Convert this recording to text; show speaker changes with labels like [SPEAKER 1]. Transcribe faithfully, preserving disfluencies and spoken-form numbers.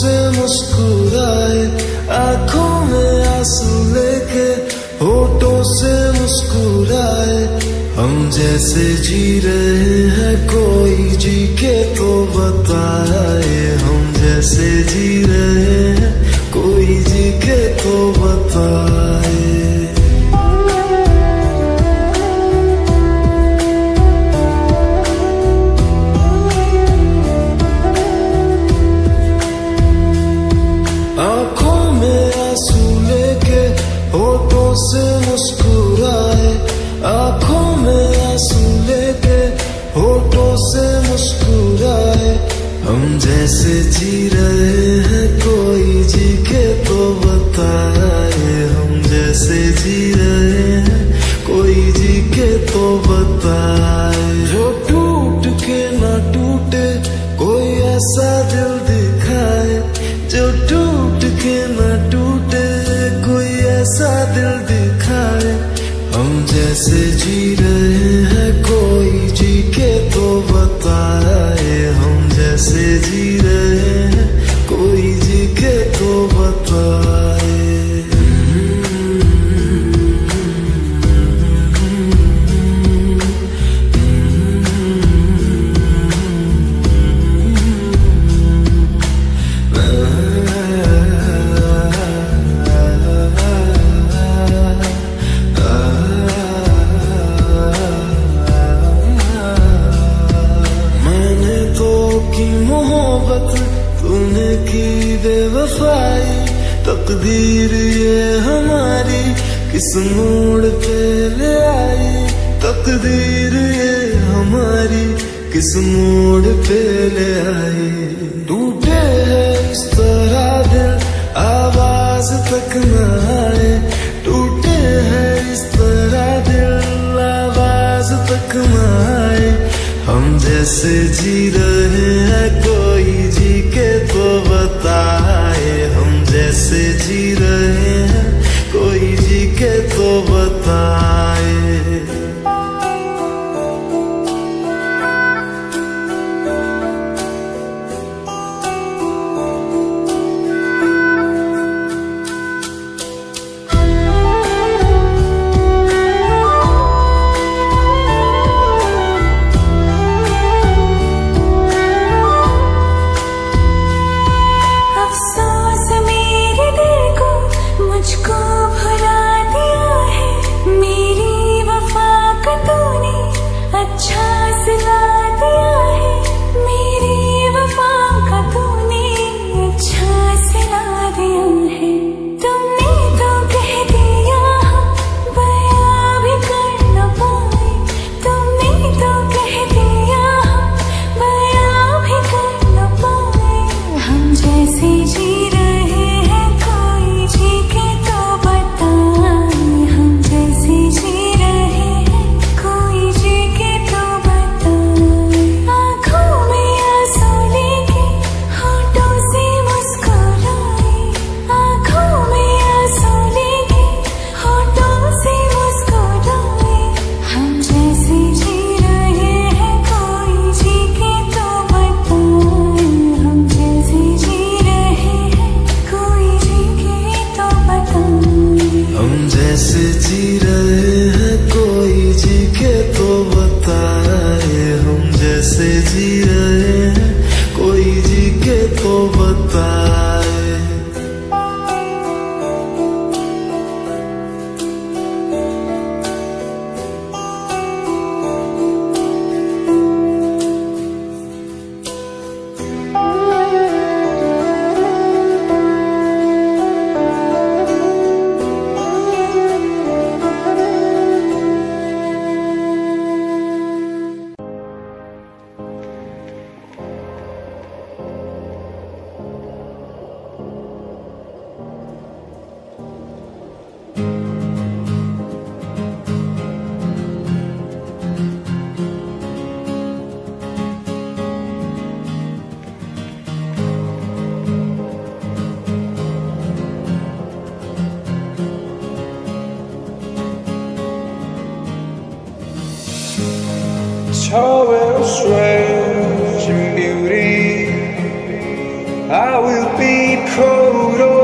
[SPEAKER 1] से मुस्कुराए, आंखों में आंसू लेके होठों से मुस्कुराए। हम जैसे जी रहे हैं कोई जी के तो बताए, हम जैसे जी रहे हैं कोई जी के तो बताए। आंखों में आंसू लेके होठों से मुस्कुराए, आंखों में आंसू लेके होठों से मुस्कुराए। हम जैसे जी रहे हैं कोई जी के तो बताए, हम जैसे जी रहे हैं कोई जी के तो बताए। जो टूट के ना टूटे कोई ऐसा दिल दिखाए, जो टूट के ना टूटे कोई ऐसा दिल दिखाए। हम जैसे जी रहे हैं कोई जी के तो बताए, हम जैसे जी रहे हैं कोई जी के तो बताए। तूने की बेवफाई, तकदीर ये हमारी किस मोड़ पे ले आई, तकदीर ये हमारी किस मोड़ पे ले आई। टूटे है इस तरह दिल आवाज तक न आए, टूटे है इस तरह दिल आवाज तक न आए। हम जैसे जी रहे हैं कोई जी के तो बताए, हम जैसे जी रहे हैं कोई जी के तो बताए।
[SPEAKER 2] tall and strange in beauty. I will
[SPEAKER 1] will be proud of